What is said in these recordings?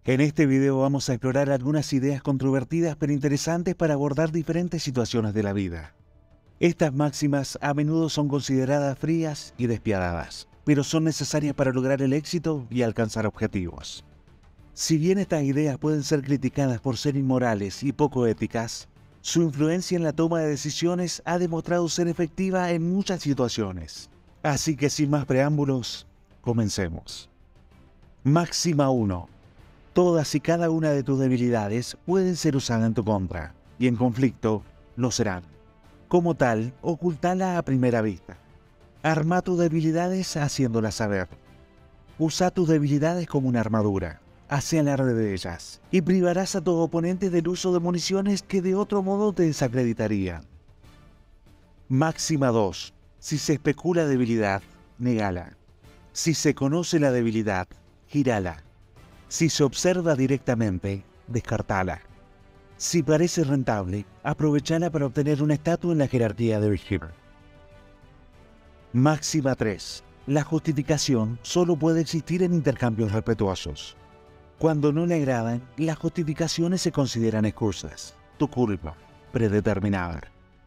En este video vamos a explorar algunas ideas controvertidas pero interesantes para abordar diferentes situaciones de la vida. Estas máximas a menudo son consideradas frías y despiadadas, pero son necesarias para lograr el éxito y alcanzar objetivos. Si bien estas ideas pueden ser criticadas por ser inmorales y poco éticas, su influencia en la toma de decisiones ha demostrado ser efectiva en muchas situaciones. Así que sin más preámbulos, comencemos. Máxima 1. Todas y cada una de tus debilidades pueden ser usadas en tu contra, y en conflicto lo serán. Como tal, ocultala a primera vista. Arma tus debilidades haciéndolas saber. Usa tus debilidades como una armadura. Hace alarde de ellas, y privarás a tus oponentes del uso de municiones que de otro modo te desacreditarían. Máxima 2. Si se especula debilidad, negala. Si se conoce la debilidad, gírala. Si se observa directamente, descartala. Si parece rentable, aprovechala para obtener un estatus en la jerarquía de Virginia. Máxima 3. La justificación solo puede existir en intercambios respetuosos. Cuando no le agradan, las justificaciones se consideran excusas. Tu culpa, predeterminada.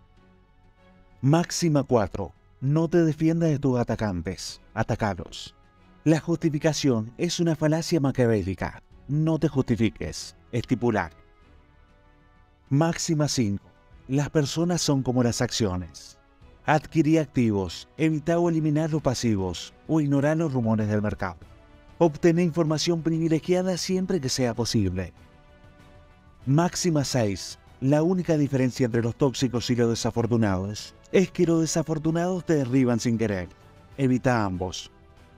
Máxima 4. No te defiendas de tus atacantes, atacalos. La justificación es una falacia maquiavélica. No te justifiques, estipular. Máxima 5. Las personas son como las acciones. Adquirí activos, evita o eliminar los pasivos o ignorar los rumores del mercado. Obtener información privilegiada siempre que sea posible. Máxima 6. La única diferencia entre los tóxicos y los desafortunados es que los desafortunados te derriban sin querer. Evita ambos.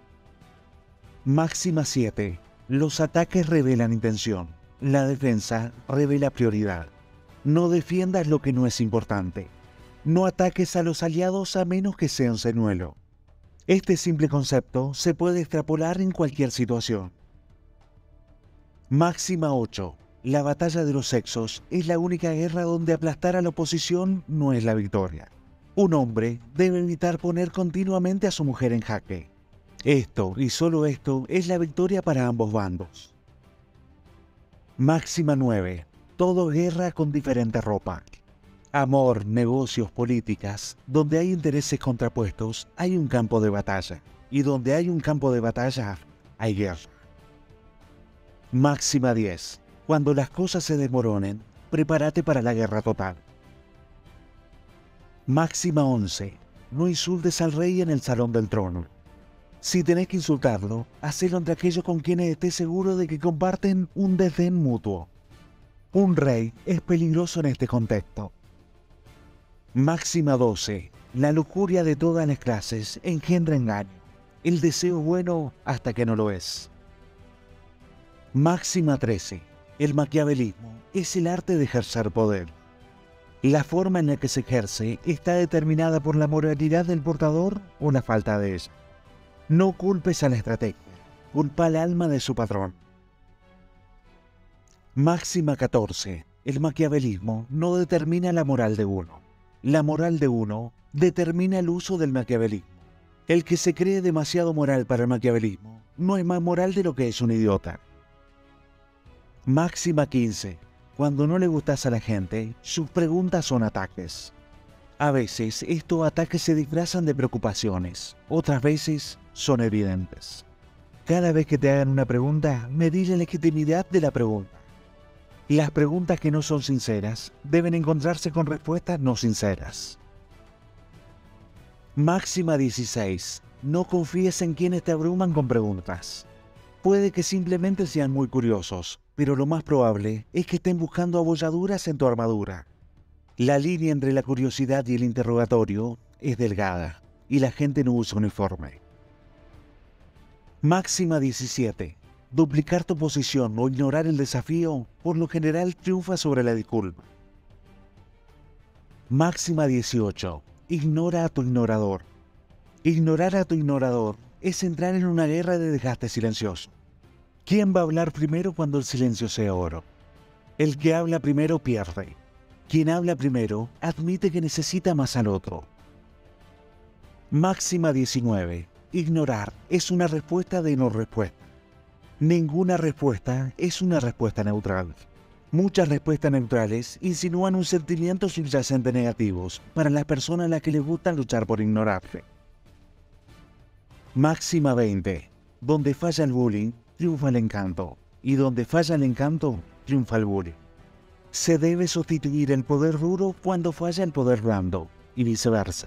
Máxima 7. Los ataques revelan intención. La defensa revela prioridad. No defiendas lo que no es importante. No ataques a los aliados a menos que sea un señuelo. Este simple concepto se puede extrapolar en cualquier situación. Máxima 8. La batalla de los sexos es la única guerra donde aplastar a la oposición no es la victoria. Un hombre debe evitar poner continuamente a su mujer en jaque. Esto, y solo esto, es la victoria para ambos bandos. Máxima 9. Todo guerra con diferente ropa. Amor, negocios, políticas, donde hay intereses contrapuestos, hay un campo de batalla. Y donde hay un campo de batalla, hay guerra. Máxima 10. Cuando las cosas se desmoronen, prepárate para la guerra total. Máxima 11. No insultes al rey en el salón del trono. Si tenés que insultarlo, hacelo entre aquellos con quienes estés seguro de que comparten un desdén mutuo. Un rey es peligroso en este contexto. Máxima 12. La lujuria de todas las clases engendra engaño. El deseo es bueno hasta que no lo es. Máxima 13. El maquiavelismo es el arte de ejercer poder. La forma en la que se ejerce está determinada por la moralidad del portador o la falta de ella. No culpes a la estrategia, culpa al alma de su patrón. Máxima 14. El maquiavelismo no determina la moral de uno. La moral de uno determina el uso del maquiavelismo. El que se cree demasiado moral para el maquiavelismo no es más moral de lo que es un idiota. Máxima 15. Cuando no le gustas a la gente, sus preguntas son ataques. A veces estos ataques se disfrazan de preocupaciones, otras veces son evidentes. Cada vez que te hagan una pregunta, medí la legitimidad de la pregunta. Las preguntas que no son sinceras deben encontrarse con respuestas no sinceras. Máxima 16. No confíes en quienes te abruman con preguntas. Puede que simplemente sean muy curiosos, pero lo más probable es que estén buscando abolladuras en tu armadura. La línea entre la curiosidad y el interrogatorio es delgada, y la gente no usa uniforme. Máxima 17. Duplicar tu posición o ignorar el desafío, por lo general triunfa sobre la disculpa. Máxima 18. Ignora a tu ignorador. Ignorar a tu ignorador es entrar en una guerra de desgaste silencioso. ¿Quién va a hablar primero cuando el silencio sea oro? El que habla primero pierde. Quien habla primero admite que necesita más al otro. Máxima 19. Ignorar es una respuesta de no respuesta. Ninguna respuesta es una respuesta neutral. Muchas respuestas neutrales insinúan un sentimiento subyacente negativos para la persona a la que le gusta luchar por ignorarle. Máxima 20. Donde falla el bullying, triunfa el encanto. Y donde falla el encanto, triunfa el bullying. Se debe sustituir el poder duro cuando falla el poder blando, y viceversa.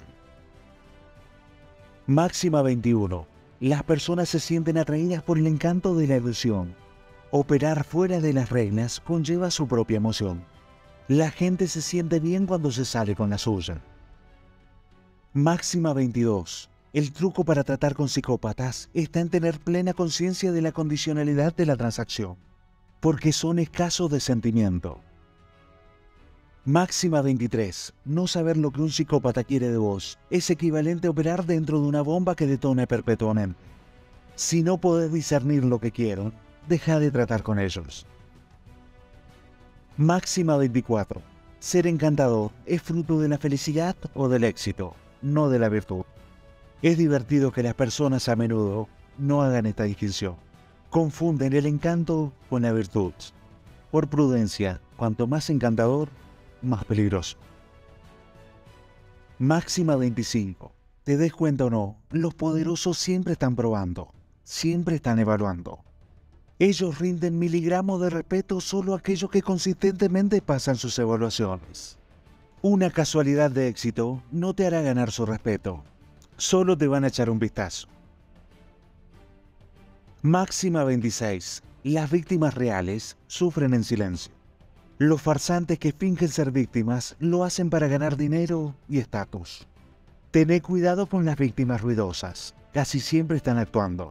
Máxima 21. Las personas se sienten atraídas por el encanto de la ilusión. Operar fuera de las reglas conlleva su propia emoción. La gente se siente bien cuando se sale con la suya. Máxima 22. El truco para tratar con psicópatas está en tener plena conciencia de la condicionalidad de la transacción, porque son escasos de sentimiento. Máxima 23. No saber lo que un psicópata quiere de vos es equivalente a operar dentro de una bomba que detone perpetuamente. Si no podés discernir lo que quieren, deja de tratar con ellos. Máxima 24. Ser encantador es fruto de la felicidad o del éxito, no de la virtud. Es divertido que las personas a menudo no hagan esta distinción. Confunden el encanto con la virtud. Por prudencia, cuanto más encantador, más peligroso. Máxima 25. Te des cuenta o no, los poderosos siempre están probando, siempre están evaluando. Ellos rinden miligramos de respeto solo a aquellos que consistentemente pasan sus evaluaciones. Una casualidad de éxito no te hará ganar su respeto, solo te van a echar un vistazo. Máxima 26. Las víctimas reales sufren en silencio. Los farsantes que fingen ser víctimas lo hacen para ganar dinero y estatus. Tené cuidado con las víctimas ruidosas, casi siempre están actuando.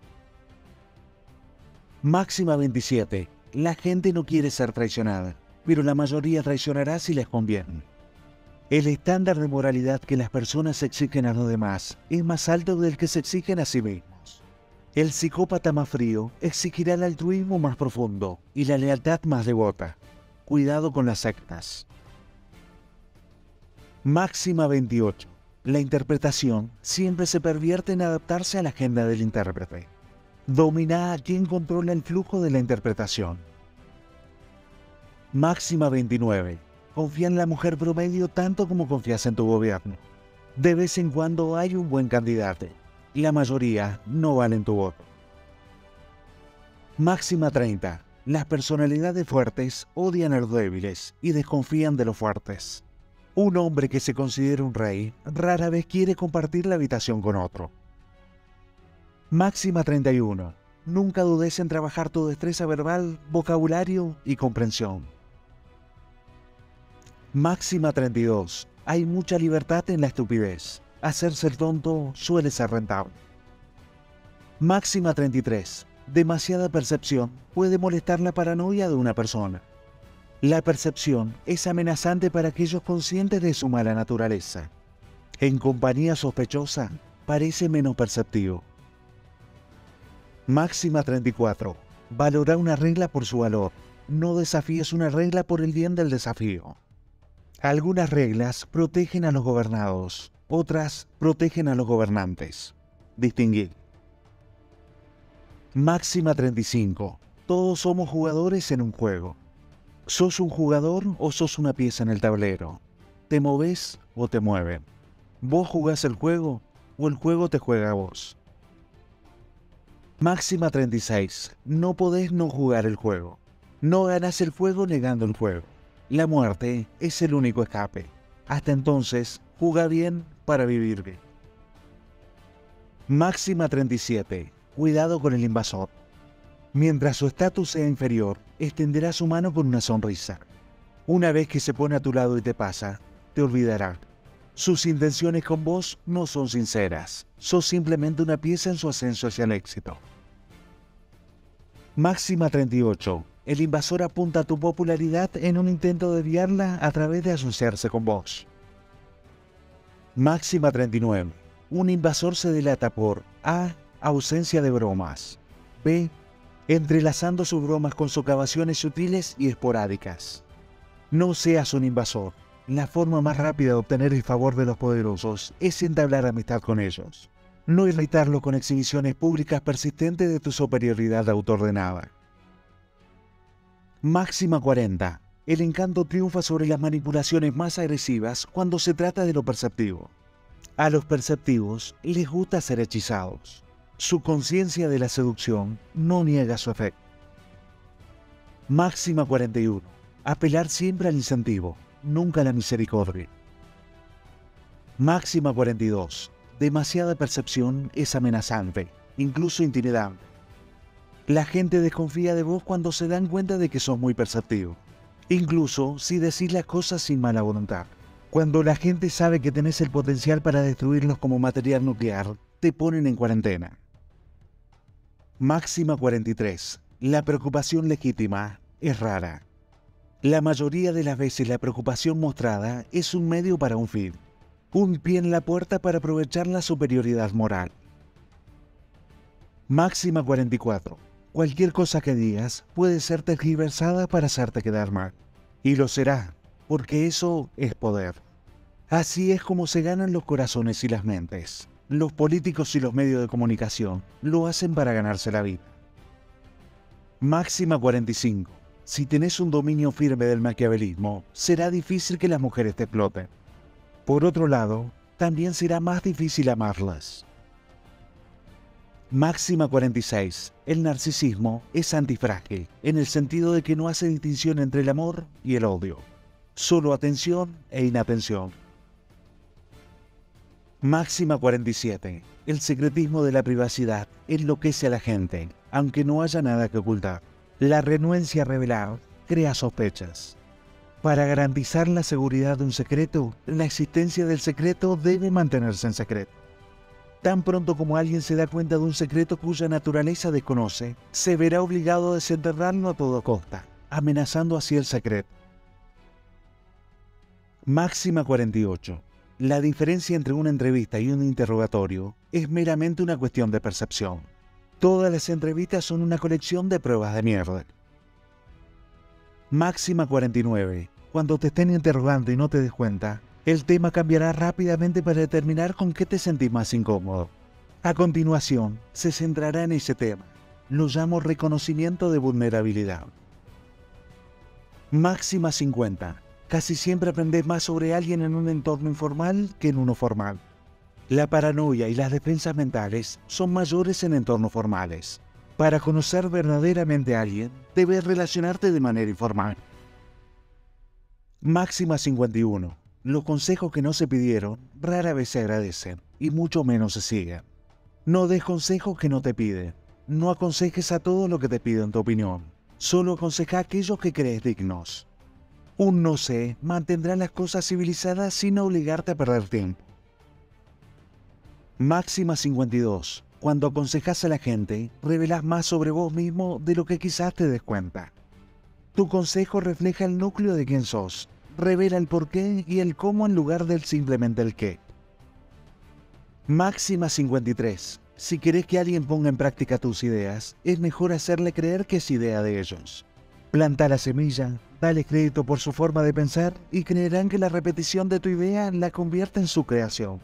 Máxima 27. La gente no quiere ser traicionada, pero la mayoría traicionará si les conviene. El estándar de moralidad que las personas exigen a los demás es más alto del que se exigen a sí mismos. El psicópata más frío exigirá el altruismo más profundo y la lealtad más devota. Cuidado con las sectas. Máxima 28. La interpretación siempre se pervierte en adaptarse a la agenda del intérprete. Domina a quien controla el flujo de la interpretación. Máxima 29. Confía en la mujer promedio tanto como confías en tu gobierno. De vez en cuando hay un buen candidato. La mayoría no valen tu voto. Máxima 30. Las personalidades fuertes odian a los débiles y desconfían de los fuertes. Un hombre que se considera un rey rara vez quiere compartir la habitación con otro. Máxima 31. Nunca dudes en trabajar tu destreza verbal, vocabulario y comprensión. Máxima 32. Hay mucha libertad en la estupidez. Hacerse el tonto suele ser rentable. Máxima 33. Demasiada percepción puede molestar la paranoia de una persona. La percepción es amenazante para aquellos conscientes de su mala naturaleza. En compañía sospechosa, parece menos perceptivo. Máxima 34. Valora una regla por su valor. No desafíes una regla por el bien del desafío. Algunas reglas protegen a los gobernados, otras protegen a los gobernantes. Distinguir. Máxima 35. Todos somos jugadores en un juego. ¿Sos un jugador o sos una pieza en el tablero? ¿Te movés o te mueven? ¿Vos jugás el juego o el juego te juega a vos? Máxima 36. No podés no jugar el juego. No ganás el juego negando el juego. La muerte es el único escape. Hasta entonces, juega bien para vivir bien. Máxima 37. Cuidado con el invasor. Mientras su estatus sea inferior, extenderá su mano con una sonrisa. Una vez que se pone a tu lado y te pasa, te olvidará. Sus intenciones con vos no son sinceras. Sos simplemente una pieza en su ascenso hacia el éxito. Máxima 38. El invasor apunta a tu popularidad en un intento de desviarla a través de asociarse con vos. Máxima 39. Un invasor se delata por A. Ausencia de bromas. B. Entrelazando sus bromas con socavaciones sutiles y esporádicas. No seas un invasor. La forma más rápida de obtener el favor de los poderosos es entablar amistad con ellos. No irritarlo con exhibiciones públicas persistentes de tu superioridad autoordenada. Máxima 40. El encanto triunfa sobre las manipulaciones más agresivas cuando se trata de lo perceptivo. A los perceptivos les gusta ser hechizados. Su conciencia de la seducción no niega su efecto. Máxima 41. Apelar siempre al incentivo, nunca a la misericordia. Máxima 42. Demasiada percepción es amenazante, incluso intimidante. La gente desconfía de vos cuando se dan cuenta de que sos muy perceptivo, incluso si decís las cosas sin mala voluntad. Cuando la gente sabe que tenés el potencial para destruirlos como material nuclear, te ponen en cuarentena. Máxima 43. La preocupación legítima es rara. La mayoría de las veces la preocupación mostrada es un medio para un fin. Un pie en la puerta para aprovechar la superioridad moral. Máxima 44. Cualquier cosa que digas puede ser tergiversada para hacerte quedar mal. Y lo será, porque eso es poder. Así es como se ganan los corazones y las mentes. Los políticos y los medios de comunicación lo hacen para ganarse la vida. Máxima 45. Si tenés un dominio firme del maquiavelismo, será difícil que las mujeres te exploten. Por otro lado, también será más difícil amarlas. Máxima 46. El narcisismo es antifrágil, en el sentido de que no hace distinción entre el amor y el odio. Solo atención e inatención. Máxima 47. El secretismo de la privacidad enloquece a la gente, aunque no haya nada que ocultar. La renuencia a revelar crea sospechas. Para garantizar la seguridad de un secreto, la existencia del secreto debe mantenerse en secreto. Tan pronto como alguien se da cuenta de un secreto cuya naturaleza desconoce, se verá obligado a desenterrarlo a toda costa, amenazando así el secreto. Máxima 48. La diferencia entre una entrevista y un interrogatorio es meramente una cuestión de percepción. Todas las entrevistas son una colección de pruebas de mierda. Máxima 49. Cuando te estén interrogando y no te des cuenta, el tema cambiará rápidamente para determinar con qué te sentís más incómodo. A continuación, se centrará en ese tema. Lo llamo reconocimiento de vulnerabilidad. Máxima 50. Casi siempre aprendes más sobre alguien en un entorno informal que en uno formal. La paranoia y las defensas mentales son mayores en entornos formales. Para conocer verdaderamente a alguien, debes relacionarte de manera informal. Máxima 51. Los consejos que no se pidieron rara vez se agradecen y mucho menos se siguen. No des consejos que no te piden. No aconsejes a todo lo que te piden tu opinión. Solo aconseja a aquellos que crees dignos. Un no sé mantendrá las cosas civilizadas sin obligarte a perder tiempo. Máxima 52. Cuando aconsejas a la gente, revelas más sobre vos mismo de lo que quizás te des cuenta. Tu consejo refleja el núcleo de quién sos. Revela el porqué y el cómo en lugar del simplemente el qué. Máxima 53. Si querés que alguien ponga en práctica tus ideas, es mejor hacerle creer que es idea de ellos. Planta la semilla, dale crédito por su forma de pensar y creerán que la repetición de tu idea la convierte en su creación.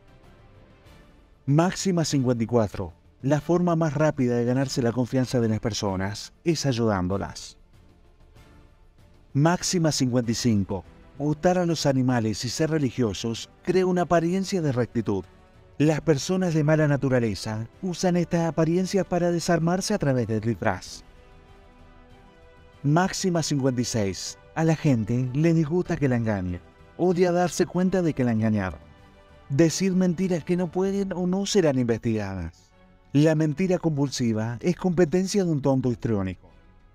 Máxima 54. La forma más rápida de ganarse la confianza de las personas es ayudándolas. Máxima 55. Gustar a los animales y ser religiosos crea una apariencia de rectitud. Las personas de mala naturaleza usan estas apariencias para desarmarse a través del disfraz. Máxima 56. A la gente le disgusta que la engañen. Odia darse cuenta de que la engañaron. Decir mentiras que no pueden o no serán investigadas. La mentira compulsiva es competencia de un tonto histriónico.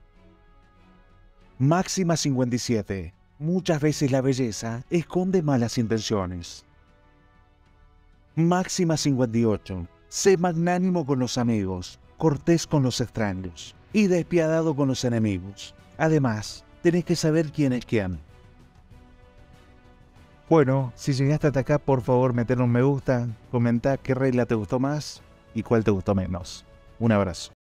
Máxima 57. Muchas veces la belleza esconde malas intenciones. Máxima 58. Sé magnánimo con los amigos, cortés con los extraños y despiadado con los enemigos. Además, tenés que saber quién es quién. Bueno, si llegaste hasta acá, por favor, meter un me gusta, comenta qué regla te gustó más y cuál te gustó menos. Un abrazo.